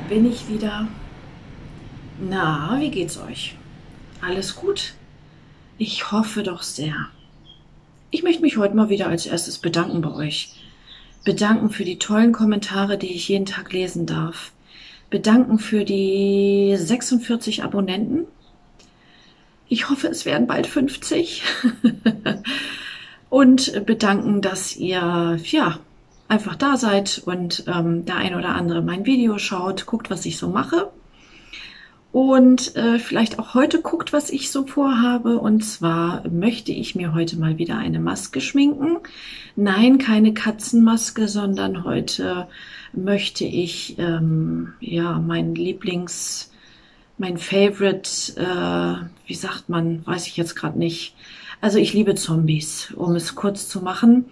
bin ich wieder. Na, wie geht's euch? Alles gut? Ich hoffe doch sehr. Ich möchte mich heute mal wieder als erstes bedanken bei euch. Bedanken für die tollen Kommentare, die ich jeden Tag lesen darf. Bedanken für die 46 Abonnenten. Ich hoffe, es werden bald 50. Und bedanken, dass ihr, ja, einfach da seid und der ein oder andere mein Video schaut, guckt, was ich so mache. Und vielleicht auch heute guckt, was ich so vorhabe. Und zwar möchte ich mir heute mal wieder eine Maske schminken. Nein, keine Katzenmaske, sondern heute möchte ich ja mein Favorite, wie sagt man, weiß ich jetzt gerade nicht. Also ich liebe Zombies, um es kurz zu machen.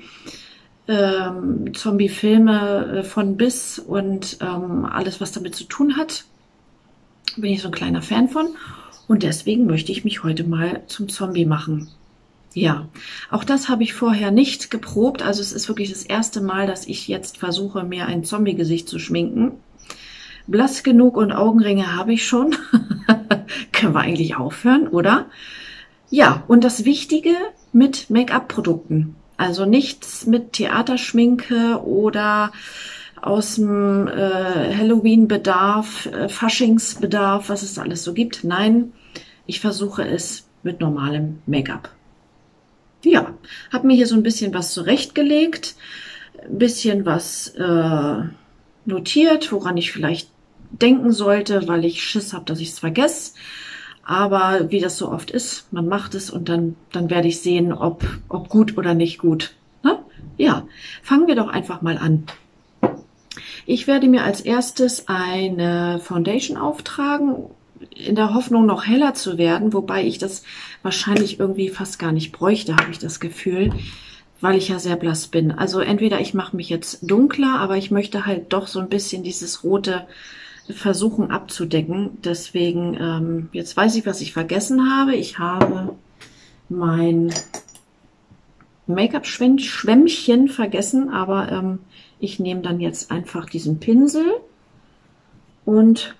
Zombie-Filme von bis und alles, was damit zu tun hat. Bin ich so ein kleiner Fan von. Und deswegen möchte ich mich heute mal zum Zombie machen. Ja, auch das habe ich vorher nicht geprobt. Also es ist wirklich das erste Mal, dass ich jetzt versuche, mir ein Zombie-Gesicht zu schminken. Blass genug und Augenringe habe ich schon. Können wir eigentlich aufhören, oder? Ja, und das Wichtige mit Make-up-Produkten. Also nichts mit Theaterschminke oder aus dem Halloween-Bedarf, Faschingsbedarf, was es alles so gibt. Nein, ich versuche es mit normalem Make-up. Ja, habe mir hier so ein bisschen was zurechtgelegt, ein bisschen was notiert, woran ich vielleicht denken sollte, weil ich Schiss habe, dass ich es vergesse. Aber wie das so oft ist, man macht es und dann werde ich sehen, ob gut oder nicht gut. Ne? Ja, fangen wir doch einfach mal an. Ich werde mir als erstes eine Foundation auftragen, in der Hoffnung, noch heller zu werden, wobei ich das wahrscheinlich irgendwie fast gar nicht bräuchte, habe ich das Gefühl, weil ich ja sehr blass bin. Also entweder ich mache mich jetzt dunkler, aber ich möchte halt doch so ein bisschen dieses Rote versuchen abzudecken. Deswegen, jetzt weiß ich, was ich vergessen habe. Ich habe mein Make-up-Schwämmchen vergessen, aber ich nehme dann jetzt einfach diesen Pinsel und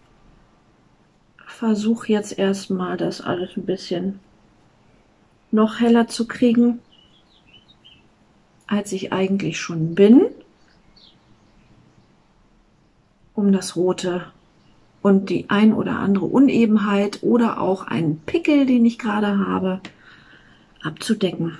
versuche jetzt erstmal das alles ein bisschen noch heller zu kriegen, als ich eigentlich schon bin, um das Rote und die ein oder andere Unebenheit oder auch einen Pickel, den ich gerade habe, abzudecken.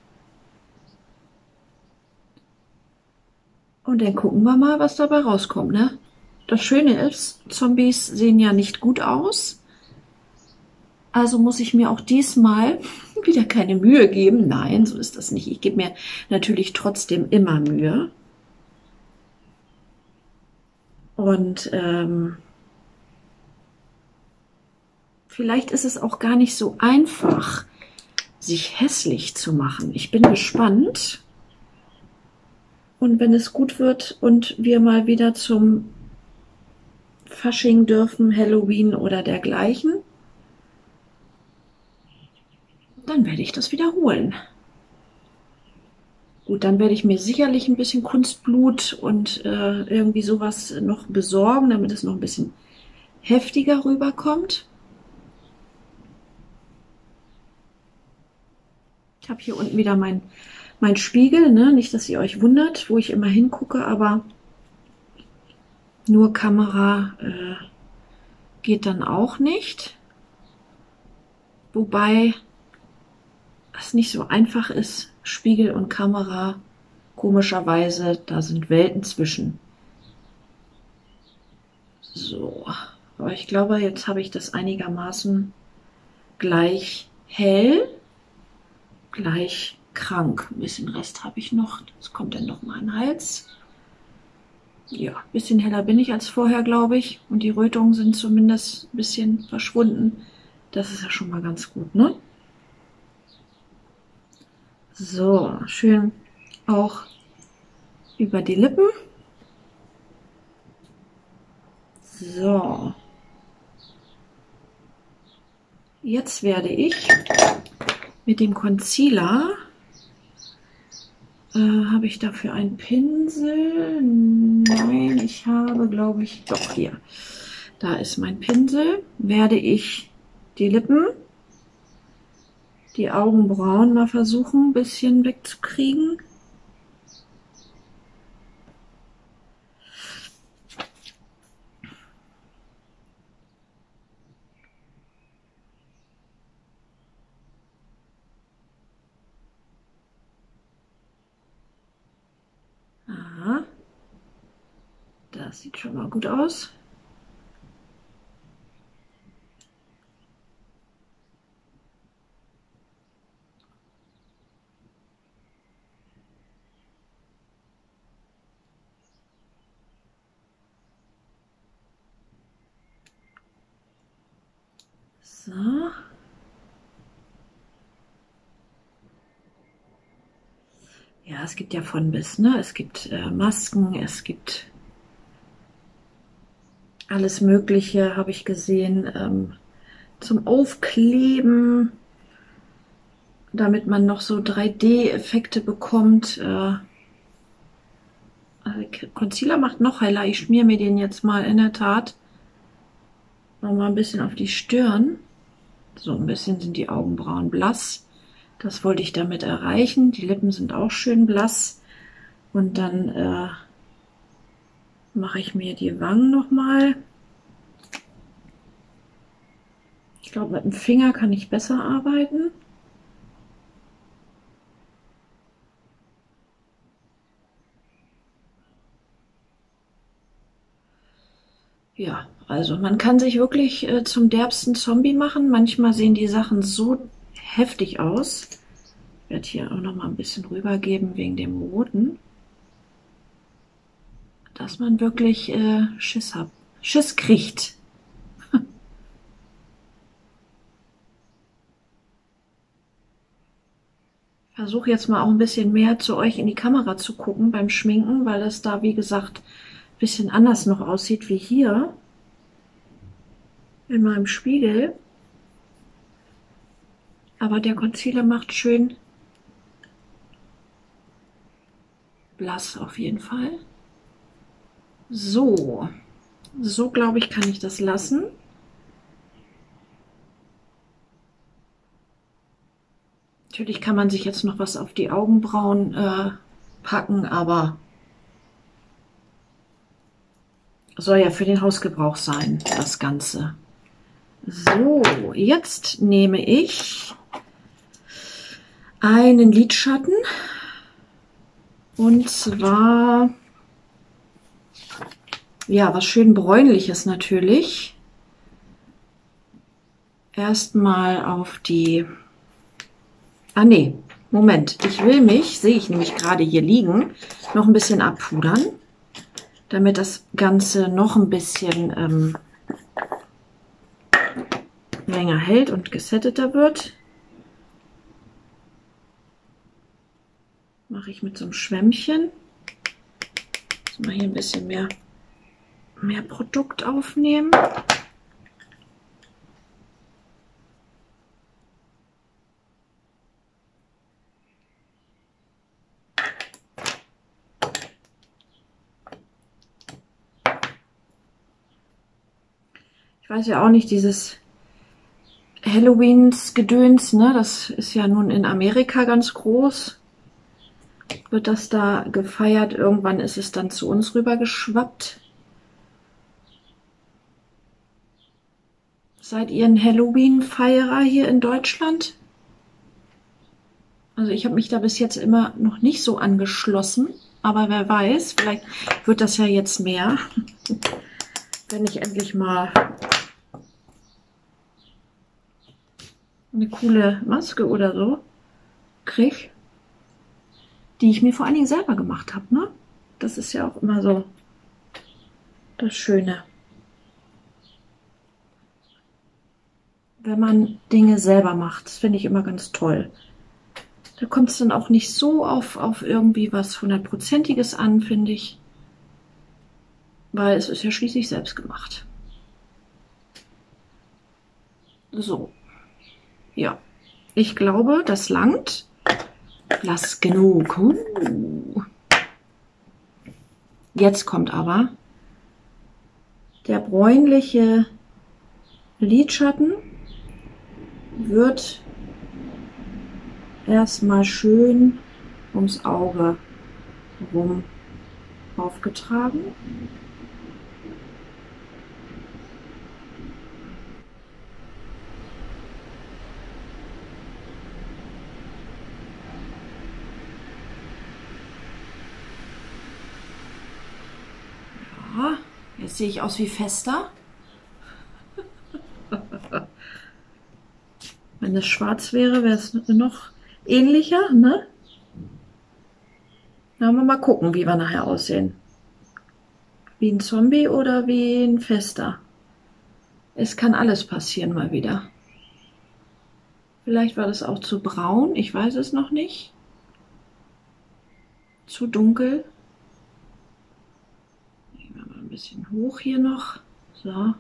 Und dann gucken wir mal, was dabei rauskommt, ne? Das Schöne ist, Zombies sehen ja nicht gut aus. Also muss ich mir auch diesmal wieder keine Mühe geben. Nein, so ist das nicht. Ich gebe mir natürlich trotzdem immer Mühe. Und vielleicht ist es auch gar nicht so einfach, sich hässlich zu machen. Ich bin gespannt. Und wenn es gut wird und wir mal wieder zum Fasching dürfen, Halloween oder dergleichen, dann werde ich das wiederholen. Gut, dann werde ich mir sicherlich ein bisschen Kunstblut und irgendwie sowas noch besorgen, damit es noch ein bisschen heftiger rüberkommt. Ich habe hier unten wieder mein Spiegel, ne? Nicht, dass ihr euch wundert, wo ich immer hingucke, aber nur Kamera geht dann auch nicht. Wobei es nicht so einfach ist, Spiegel und Kamera, komischerweise, da sind Welten zwischen. So, aber ich glaube, jetzt habe ich das einigermaßen gleich hell, gleich krank. Ein bisschen Rest habe ich noch, das kommt dann noch mal an den Hals. Ja, ein bisschen heller bin ich als vorher, glaube ich. Und die Rötungen sind zumindest ein bisschen verschwunden. Das ist ja schon mal ganz gut, ne? So, schön auch über die Lippen. So. Jetzt werde ich mit dem Concealer Habe ich dafür einen Pinsel? Nein, ich habe, glaube ich, doch hier. Da ist mein Pinsel. Werde ich die Lippen, die Augenbrauen mal versuchen, ein bisschen wegzukriegen. Aha, das sieht schon mal gut aus. So. Ja, es gibt ja von bis, ne? Es gibt Masken, es gibt alles Mögliche, habe ich gesehen, zum Aufkleben, damit man noch so 3D-Effekte bekommt. Concealer macht noch heller. Ich schmier mir den jetzt mal in der Tat noch mal ein bisschen auf die Stirn. So ein bisschen sind die Augenbrauen blass. Das wollte ich damit erreichen. Die Lippen sind auch schön blass. Und dann mache ich mir die Wangen noch mal. Ich glaube, mit dem Finger kann ich besser arbeiten. Ja, also man kann sich wirklich zum derbsten Zombie machen. Manchmal sehen die Sachen so heftig aus. Ich werde hier auch noch mal ein bisschen rübergeben wegen dem Roten, dass man wirklich Schiss kriegt. Ich versuche jetzt mal auch ein bisschen mehr zu euch in die Kamera zu gucken beim Schminken, weil es da, wie gesagt, ein bisschen anders noch aussieht wie hier in meinem Spiegel. Aber der Concealer macht schön blass auf jeden Fall. So, so glaube ich, kann ich das lassen. Natürlich kann man sich jetzt noch was auf die Augenbrauen packen, aber soll ja für den Hausgebrauch sein, das Ganze. So, jetzt nehme ich einen Lidschatten und zwar, ja, was schön bräunliches natürlich. Erstmal auf die, nee, Moment, ich will mich, sehe ich nämlich gerade hier liegen, noch ein bisschen abpudern, damit das Ganze noch ein bisschen länger hält und gesetteter wird. Mache ich mit so einem Schwämmchen. Jetzt mal hier ein bisschen mehr Produkt aufnehmen. Ich weiß ja auch nicht, dieses Halloweens-Gedöns, ne? Das ist ja nun in Amerika ganz groß. Wird das da gefeiert? Irgendwann ist es dann zu uns rüber geschwappt. Seid ihr ein Halloween-Feierer hier in Deutschland? Also ich habe mich da bis jetzt immer noch nicht so angeschlossen. Aber wer weiß, vielleicht wird das ja jetzt mehr, wenn ich endlich mal eine coole Maske oder so kriege, die ich mir vor allen Dingen selber gemacht habe, ne? Das ist ja auch immer so das Schöne. Wenn man Dinge selber macht, das finde ich immer ganz toll. Da kommt es dann auch nicht so auf irgendwie was hundertprozentiges an, finde ich. Weil es ist ja schließlich selbst gemacht. So. Ja. Ich glaube, das langt. Lass genug. Jetzt kommt aber der bräunliche Lidschatten, wird erstmal schön ums Auge rum aufgetragen. Ja, jetzt sehe ich aus wie Fester. Wenn es schwarz wäre, wäre es noch ähnlicher, ne? Na, mal gucken, wie wir nachher aussehen. Wie ein Zombie oder wie ein Fester. Es kann alles passieren mal wieder. Vielleicht war das auch zu braun, ich weiß es noch nicht. Zu dunkel. Nehmen wir mal ein bisschen hoch hier noch. So.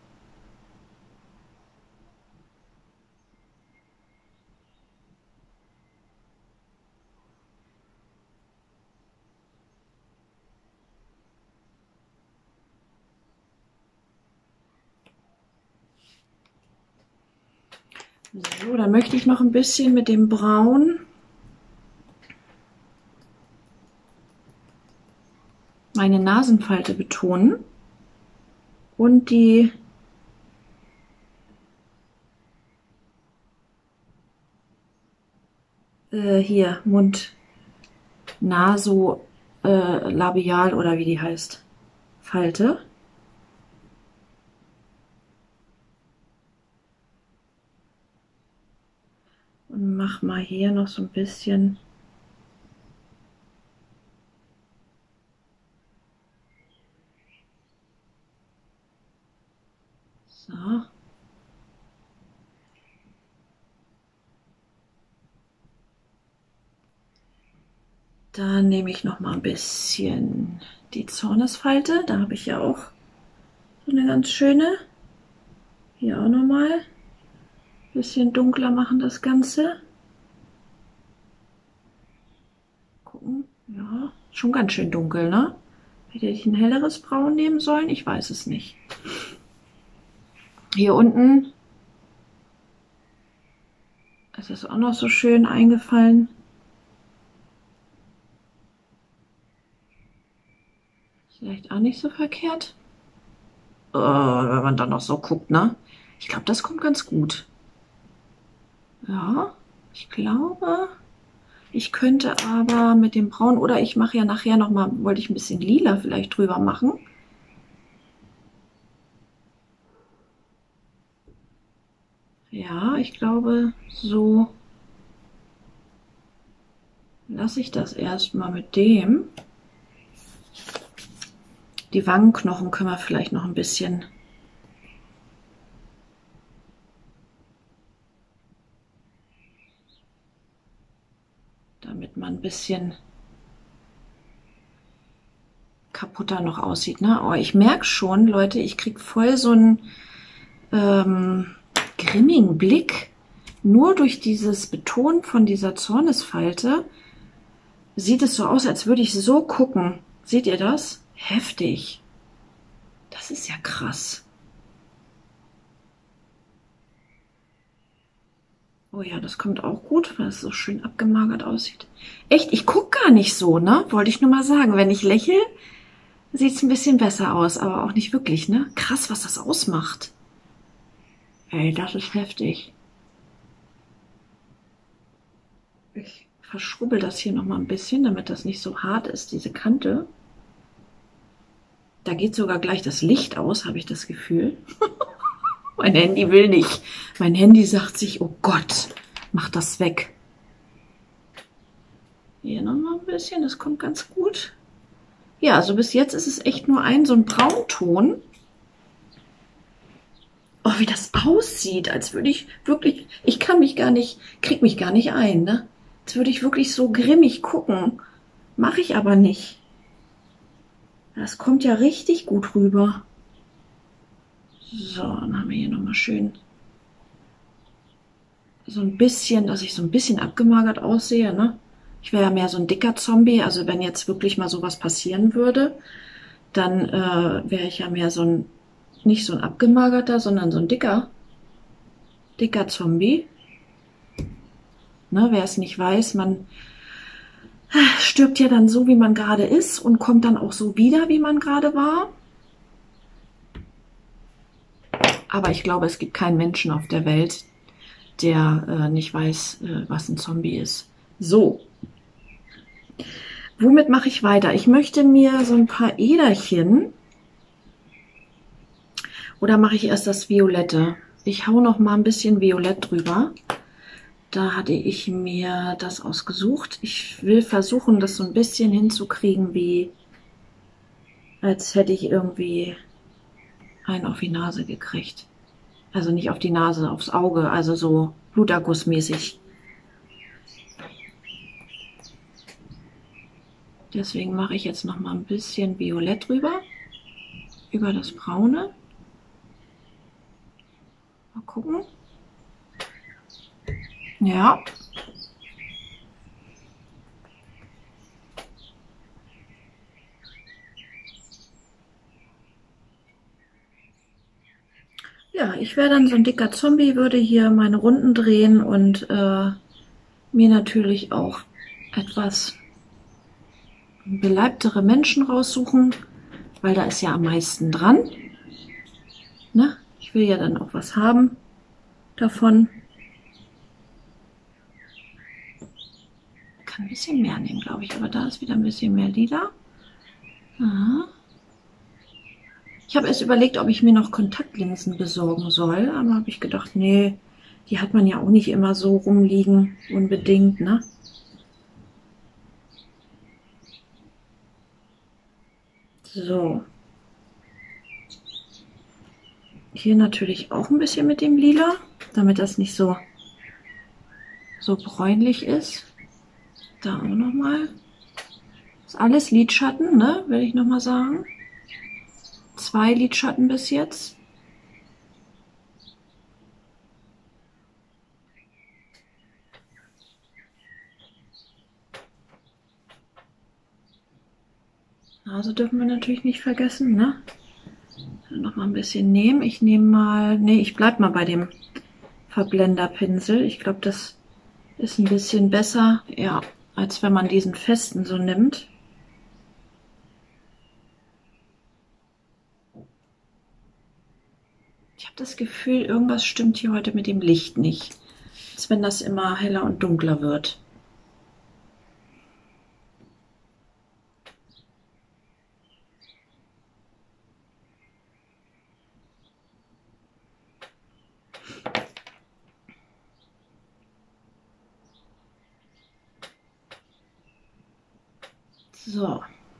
So, dann möchte ich noch ein bisschen mit dem Braun meine Nasenfalte betonen und die hier Mund-Naso-Labial oder wie die heißt, Falte. Und mach mal hier noch so ein bisschen so. Dann nehme ich noch mal ein bisschen die Zornesfalte. Da habe ich ja auch so eine ganz schöne. Hier auch noch mal. Bisschen dunkler machen das Ganze. Gucken. Ja, schon ganz schön dunkel, ne? Hätte ich ein helleres Braun nehmen sollen? Ich weiß es nicht. Hier unten ist es auch noch so schön eingefallen. Vielleicht auch nicht so verkehrt. Oh, wenn man dann noch so guckt, ne? Ich glaube, das kommt ganz gut. Ja, ich glaube, ich könnte aber mit dem Braun, oder ich mache ja nachher noch mal, wollte ich ein bisschen lila vielleicht drüber machen. Ja, ich glaube, so lasse ich das erstmal mit dem. Die Wangenknochen können wir vielleicht noch ein bisschen damit man ein bisschen kaputter noch aussieht, ne? Aber ich merke schon, Leute, ich kriege voll so einen grimmigen Blick. Nur durch dieses Betonen von dieser Zornesfalte sieht es so aus, als würde ich so gucken. Seht ihr das? Heftig. Das ist ja krass. Oh ja, das kommt auch gut, weil es so schön abgemagert aussieht. Echt, ich gucke gar nicht so, ne? Wollte ich nur mal sagen. Wenn ich lächle, sieht es ein bisschen besser aus, aber auch nicht wirklich, ne? Krass, was das ausmacht. Ey, das ist heftig. Ich verschrubbel das hier noch mal ein bisschen, damit das nicht so hart ist, diese Kante. Da geht sogar gleich das Licht aus, habe ich das Gefühl. Mein Handy will nicht. Mein Handy sagt sich, oh Gott, mach das weg. Hier noch mal ein bisschen, das kommt ganz gut. Ja, also bis jetzt ist es echt nur so ein Braunton. Oh, wie das aussieht, als würde ich wirklich, krieg mich gar nicht ein, ne? Als würde ich wirklich so grimmig gucken. Mache ich aber nicht. Das kommt ja richtig gut rüber. So, dann haben wir hier nochmal schön so ein bisschen, dass ich so ein bisschen abgemagert aussehe, ne? Ich wäre ja mehr so ein dicker Zombie, also wenn jetzt wirklich mal sowas passieren würde, dann wäre ich ja mehr so ein, nicht so ein abgemagerter, sondern so ein dicker Zombie. Ne, wer es nicht weiß, man stirbt ja dann so, wie man gerade ist und kommt dann auch so wieder, wie man gerade war. Aber ich glaube, es gibt keinen Menschen auf der Welt, der nicht weiß, was ein Zombie ist. So, womit mache ich weiter? Ich möchte mir so ein paar Äderchen, oder mache ich erst das Violette? Ich hau noch mal ein bisschen Violett drüber. Da hatte ich mir das ausgesucht. Ich will versuchen, das so ein bisschen hinzukriegen, wie als hätte ich irgendwie einen auf die Nase gekriegt. Also nicht auf die Nase, aufs Auge, also so Blutergussmäßig. Deswegen mache ich jetzt noch mal ein bisschen Violett drüber, über das Braune. Mal gucken. Ja. Ja, ich wäre dann so ein dicker Zombie, würde hier meine Runden drehen und mir natürlich auch etwas beleibtere Menschen raussuchen, weil da ist ja am meisten dran. Ne? Ich will ja dann auch was haben davon. Ich kann ein bisschen mehr nehmen, glaube ich, aber da ist wieder ein bisschen mehr lila. Aha. Ich habe erst überlegt, ob ich mir noch Kontaktlinsen besorgen soll, aber habe ich gedacht, nee, die hat man ja auch nicht immer so rumliegen, unbedingt, ne? So. Hier natürlich auch ein bisschen mit dem Lila, damit das nicht so bräunlich ist. Da auch nochmal. Ist alles Lidschatten, ne? Will ich nochmal sagen. 2 Lidschatten bis jetzt. Nase dürfen wir natürlich nicht vergessen, ne? Noch mal ein bisschen nehmen. Ich nehme mal, nee, ich bleib mal bei dem Verblenderpinsel. Ich glaube, das ist ein bisschen besser, ja, als wenn man diesen festen so nimmt. Ich habe das Gefühl, irgendwas stimmt hier heute mit dem Licht nicht. Als wenn das immer heller und dunkler wird. So.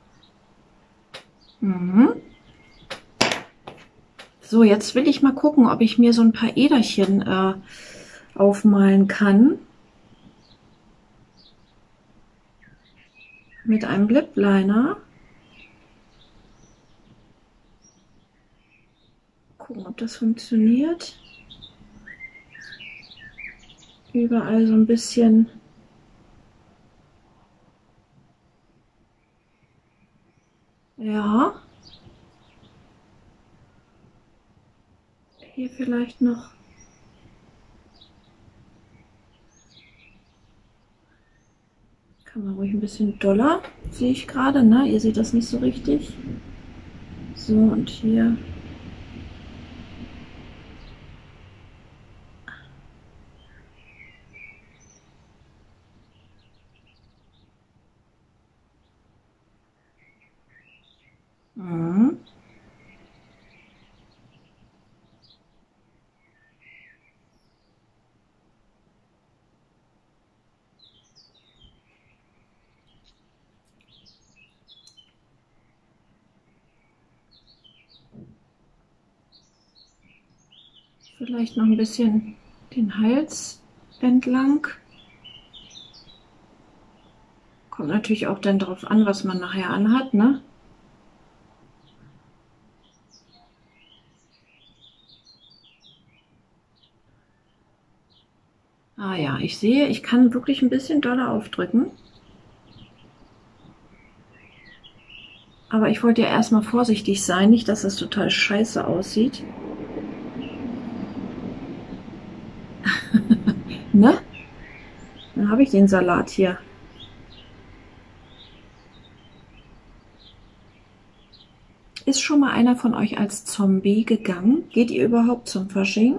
So, jetzt will ich mal gucken, ob ich mir so ein paar Äderchen aufmalen kann. Mit einem Lip Liner. Gucken, ob das funktioniert. Überall so ein bisschen. Ja. Hier vielleicht noch. Kann man ruhig ein bisschen doller, sehe ich gerade, ne? Ihr seht das nicht so richtig. So, und hier. Mhm. Vielleicht noch ein bisschen den Hals entlang. Kommt natürlich auch dann darauf an, was man nachher anhat, ne? Ah ja, ich sehe, ich kann wirklich ein bisschen doller aufdrücken. Aber ich wollte ja erstmal vorsichtig sein, nicht, dass das total scheiße aussieht. Ne? Dann habe ich den Salat hier. Ist schon mal einer von euch als Zombie gegangen? Geht ihr überhaupt zum Fasching?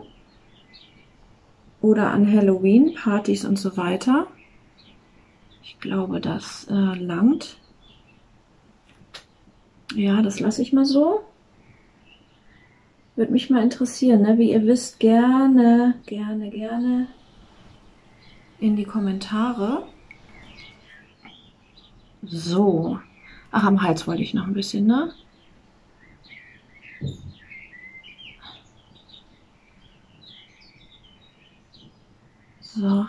Oder an Halloween, Partys und so weiter? Ich glaube, das langt. Ja, das lasse ich mal so. Würde mich mal interessieren, ne? Wie ihr wisst, gerne in die Kommentare. So. Ach, am Hals wollte ich noch ein bisschen, ne? So.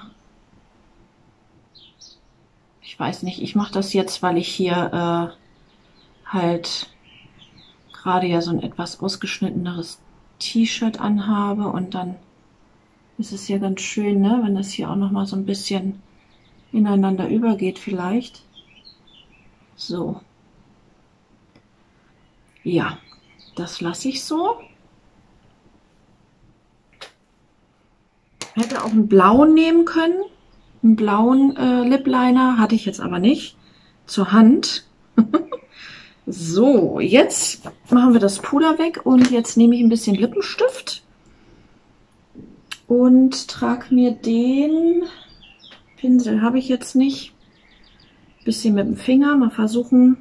Ich weiß nicht, ich mache das jetzt, weil ich hier halt gerade ja so ein etwas ausgeschnitteneres T-Shirt anhabe und dann ist es ja ganz schön, ne, wenn das hier auch noch mal so ein bisschen ineinander übergeht vielleicht. So. Ja, das lasse ich so. Hätte auch einen blauen nehmen können. Einen blauen Lip Liner hatte ich jetzt aber nicht zur Hand. So, jetzt machen wir das Puder weg und jetzt nehme ich ein bisschen Lippenstift und trage mir den Pinsel, habe ich jetzt nicht, bisschen mit dem Finger mal versuchen.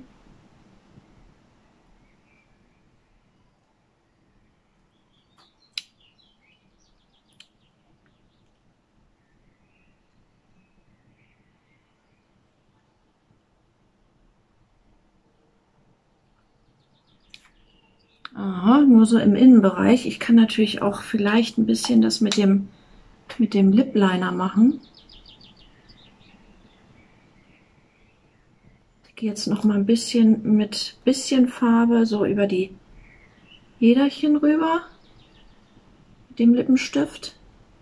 Aha, nur so im Innenbereich. Ich kann natürlich auch vielleicht ein bisschen das mit dem Lip Liner machen. Ich gehe jetzt noch mal ein bisschen mit bisschen Farbe so über die Äderchen rüber mit dem Lippenstift.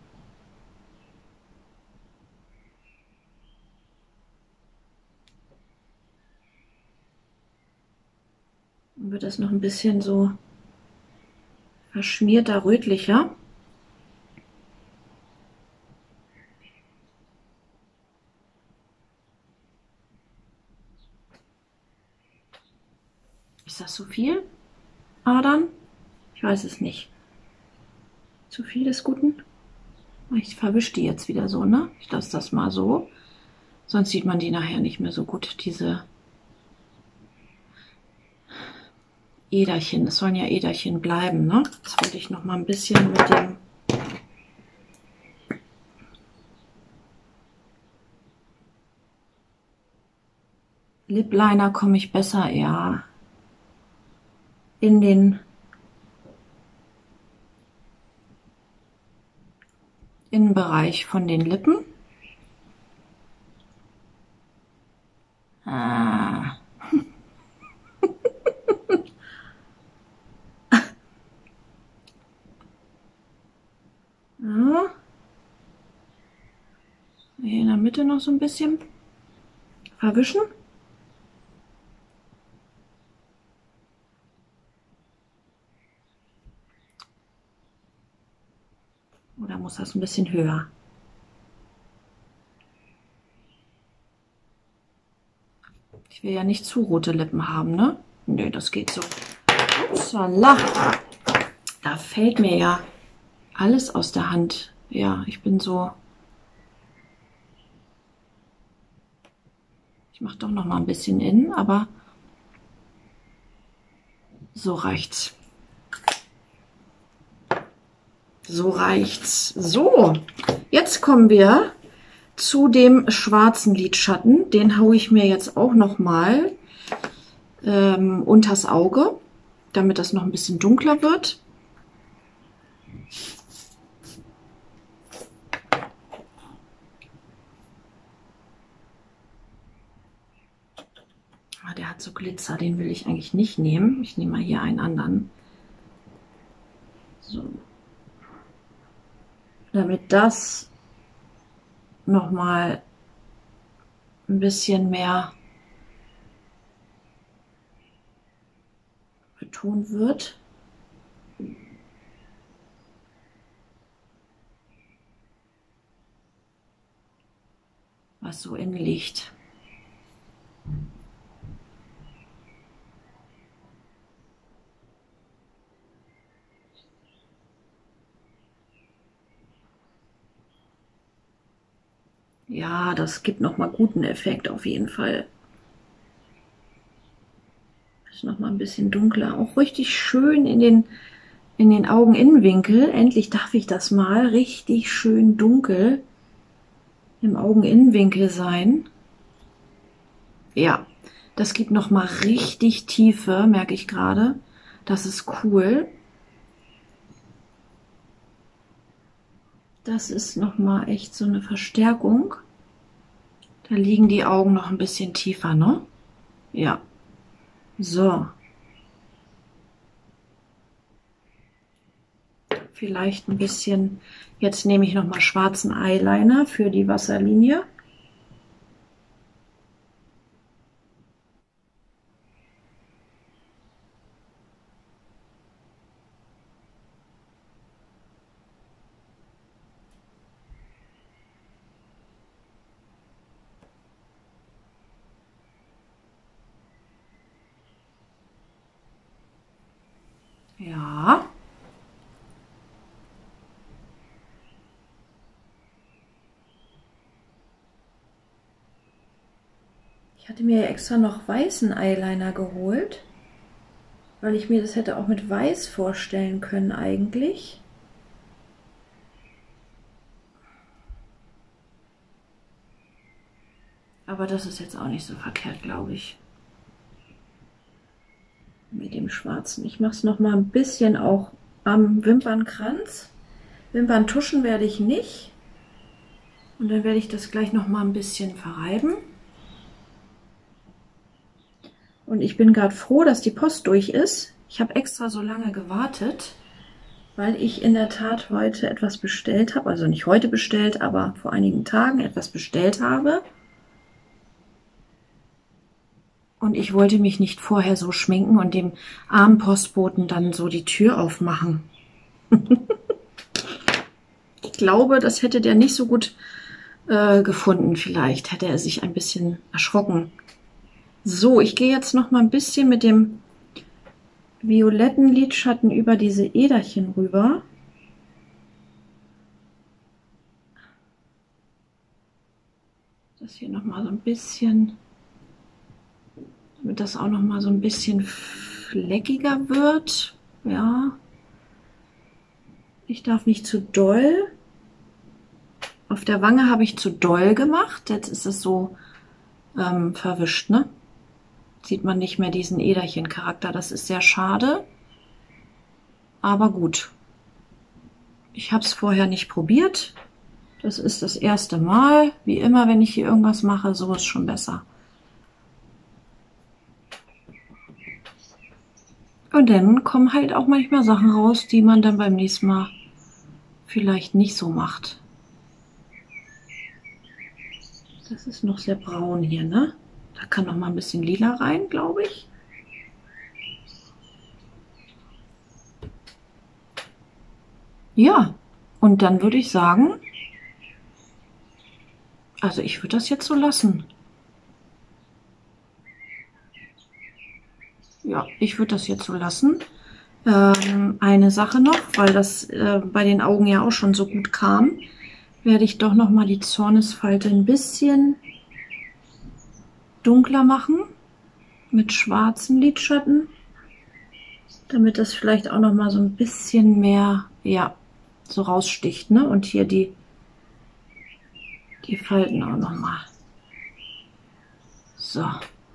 Dann wird das noch ein bisschen so verschmierter, rötlicher. Ist das zu viel? Adern? Ich weiß es nicht. Zu viel des Guten? Ich verwische die jetzt wieder so, ne? Ich lasse das mal so. Sonst sieht man die nachher nicht mehr so gut, diese Äderchen. Es sollen ja Äderchen bleiben, ne? Jetzt wollte ich noch mal ein bisschen mit dem Lip Liner komme ich besser, ja, in den Innenbereich von den Lippen. Ah. Ja. Hier in der Mitte noch so ein bisschen verwischen. Oder muss das ein bisschen höher? Ich will ja nicht zu rote Lippen haben, ne? Nö, das geht so. Upsala. Da fällt mir ja alles aus der Hand. Ja, ich bin so... Ich mache doch noch mal ein bisschen innen, aber so reicht's. So reicht's. So, jetzt kommen wir zu dem schwarzen Lidschatten. Den haue ich mir jetzt auch noch mal unters Auge, damit das noch ein bisschen dunkler wird. Ah, der hat so Glitzer, den will ich eigentlich nicht nehmen. Ich nehme mal hier einen anderen. So. Damit das noch mal ein bisschen mehr Ton wird. Was so innen liegt. Ja, das gibt noch mal guten Effekt auf jeden Fall. Ist noch mal ein bisschen dunkler. Auch richtig schön in den Augeninnenwinkel. Endlich darf ich das mal. Richtig schön dunkel im Augeninnenwinkel sein. Ja, das gibt noch mal richtig Tiefe, merke ich gerade. Das ist cool. Das ist noch mal echt so eine Verstärkung. Da liegen die Augen noch ein bisschen tiefer, ne? Ja. So. Vielleicht ein bisschen, jetzt nehme ich noch mal schwarzen Eyeliner für die Wasserlinie. Ja. Ich hatte mir extra noch weißen Eyeliner geholt, weil ich mir das hätte auch mit weiß vorstellen können eigentlich. Aber das ist jetzt auch nicht so verkehrt, glaube ich. Mit dem Schwarzen. Ich mache es noch mal ein bisschen auch am Wimpernkranz. Wimpern tuschen werde ich nicht. Und dann werde ich das gleich noch mal ein bisschen verreiben. Und ich bin gerade froh, dass die Post durch ist. Ich habe extra so lange gewartet, weil ich in der Tat heute etwas bestellt habe. Also nicht heute bestellt, aber vor einigen Tagen etwas bestellt habe. Und ich wollte mich nicht vorher so schminken und dem armen Postboten dann so die Tür aufmachen. Ich glaube, das hätte der nicht so gut gefunden. Vielleicht hätte er sich ein bisschen erschrocken. So, ich gehe jetzt noch mal ein bisschen mit dem violetten Lidschatten über diese Äderchen rüber. Das hier noch mal so ein bisschen, damit das auch noch mal so ein bisschen fleckiger wird. Ja. Ich darf nicht zu doll. Auf der Wange habe ich zu doll gemacht. Jetzt ist es so verwischt, ne? Sieht man nicht mehr diesen Äderchen-Charakter. Das ist sehr schade. Aber gut. Ich habe es vorher nicht probiert. Das ist das erste Mal. Wie immer, wenn ich hier irgendwas mache, so ist schon besser. Und dann kommen halt auch manchmal Sachen raus, die man dann beim nächsten Mal vielleicht nicht so macht. Das ist noch sehr braun hier, ne? Da kann noch mal ein bisschen lila rein, glaube ich. Ja, und dann würde ich sagen, also ich würde das jetzt so lassen. Ja, ich würde das jetzt so lassen. Eine Sache noch, weil das bei den Augen ja auch schon so gut kam, werde ich doch noch mal die Zornesfalte ein bisschen dunkler machen mit schwarzem Lidschatten, damit das vielleicht auch noch mal so ein bisschen mehr, ja, so raussticht, ne? Und hier die Falten auch noch mal. So.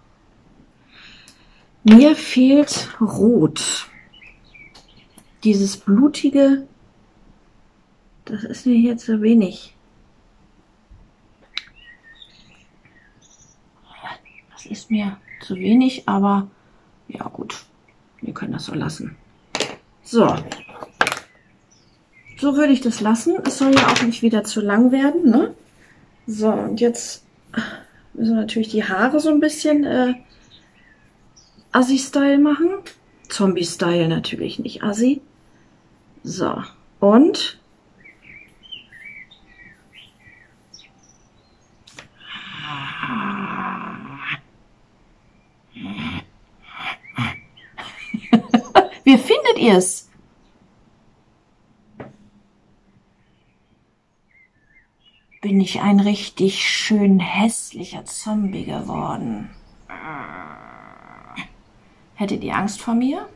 Mir fehlt Rot. Dieses blutige, das ist mir hier zu wenig. Das ist mir zu wenig, aber ja gut, wir können das so lassen. So. So würde ich das lassen. Es soll ja auch nicht wieder zu lang werden, ne? So, und jetzt müssen wir natürlich die Haare so ein bisschen Assi-Style machen. Zombie-Style natürlich nicht, assi. So, und wie findet ihr's? Bin ich ein richtig schön hässlicher Zombie geworden? Hättet ihr Angst vor mir?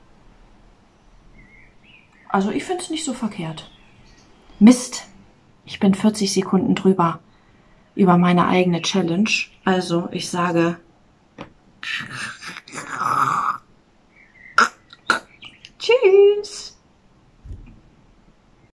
Also ich finde es nicht so verkehrt. Mist, ich bin 40 Sekunden drüber über meine eigene Challenge. Also ich sage tschüss.